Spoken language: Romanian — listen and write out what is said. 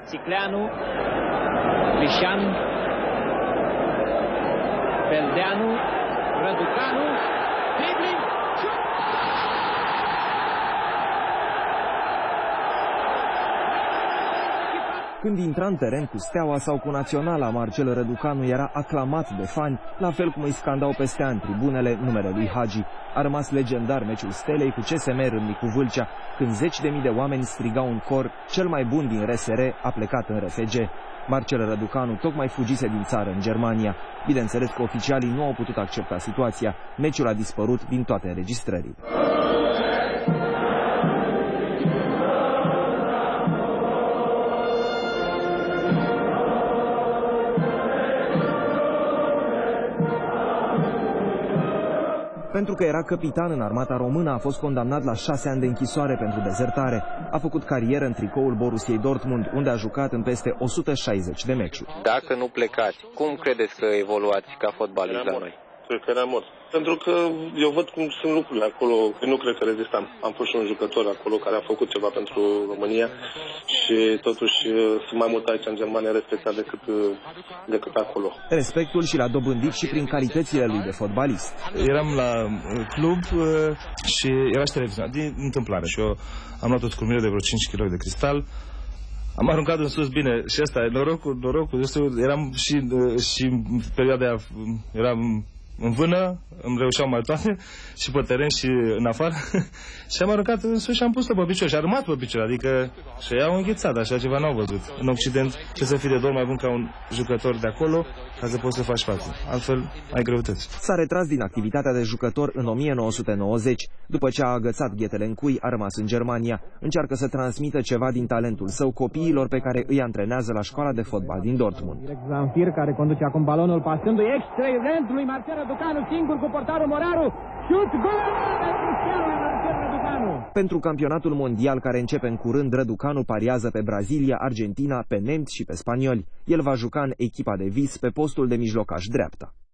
Țicleanu, Crișan, Beldeanu, Răducanu, dribling, șut! Când intra în teren cu Steaua sau cu Naționala, Marcel Răducanu era aclamat de fani, la fel cum îi scandau peste ani tribunele numele lui Hagi. A rămas legendar meciul Stelei cu CSM Râmnicu Vâlcea, când 10.000 de oameni strigau în cor: cel mai bun din RSR a plecat în RFG. Marcel Răducanu tocmai fugise din țară în Germania. Bineînțeles că oficialii nu au putut accepta situația. Meciul a dispărut din toate înregistrările. Pentru că era capitan în armata română, a fost condamnat la 6 ani de închisoare pentru dezertare. A făcut carieră în tricoul Borussiei Dortmund, unde a jucat în peste 160 de meciuri. Dacă nu plecați, cum credeți că evoluați ca fotbalist la noi? Cred că era mort. Pentru că eu văd cum sunt lucrurile acolo. Nu cred că rezistam. Am fost și un jucător acolo care a făcut ceva pentru România și totuși sunt mai mult aici în Germania respectat decât acolo. Respectul și l-a dobândit și prin calitățile lui de fotbalist. Eram la club și era și televizionat din întâmplare și eu am luat o scurmire de vreo 5 kg de cristal. Am aruncat în sus, bine, și ăsta, norocul, eram și în perioada aia, eram în vână, îmi reușeau mai toate, și pe teren și în afară, și am aruncat în sus și am pus-o pe picior și a rămas pe picior, adică și i-au înghețat, așa ceva n-au văzut. În Occident trebuie să fii de dor mai bun ca un jucător de acolo, ca să poți să faci față, altfel ai greutăți. S-a retras din activitatea de jucător în 1990, după ce a agățat ghetele în cui, a rămas în Germania. Încearcă să transmită ceva din talentul său copiilor pe care îi antrenează la școala de fotbal din Dortmund. Zanfir, care conduce acum balonul, pasându-i excelent lui Marcel Răducanu, singur cu portarul Moraru, șut, gol! Pentru campionatul mondial care începe în curând, Răducanu pariază pe Brazilia, Argentina, pe nemți și pe spanioli. El va juca în echipa de vis pe postul de mijlocaș dreapta.